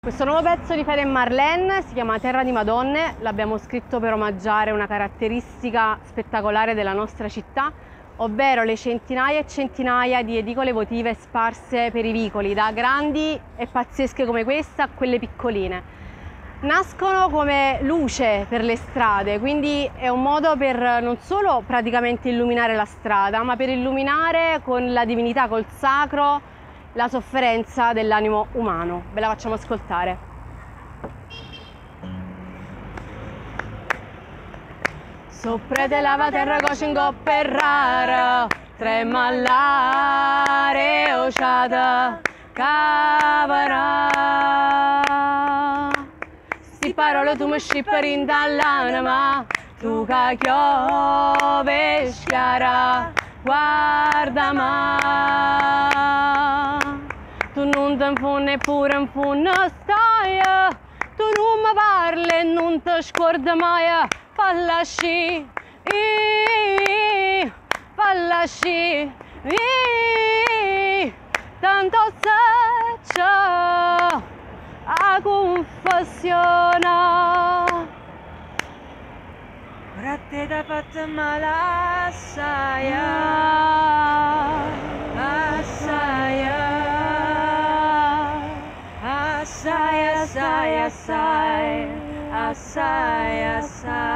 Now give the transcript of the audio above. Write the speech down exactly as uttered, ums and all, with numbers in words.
Questo nuovo pezzo di Fede e Marlene si chiama Terra di Madonne, l'abbiamo scritto per omaggiare una caratteristica spettacolare della nostra città, ovvero le centinaia e centinaia di edicole votive sparse per i vicoli, da grandi e pazzesche come questa a quelle piccoline. Nascono come luce per le strade, quindi è un modo per non solo praticamente illuminare la strada, ma per illuminare con la divinità, col sacro, la sofferenza dell'animo umano. Ve la facciamo ascoltare. Sopra te lava terra coce in coppa e rara, trema all'are ociata, cavarà. Sti parole tu mi scippari in dall'anima, tu che chiove schiara, guarda ma. Tu non ti infonne eppure in fondo stai, tu non mi parli e non ti scordi mai, falla sci, falla sci, tanto se c'è a confessione. Ora te t'ha fatto male assai, assai, assai, assai, assai, assai, assai.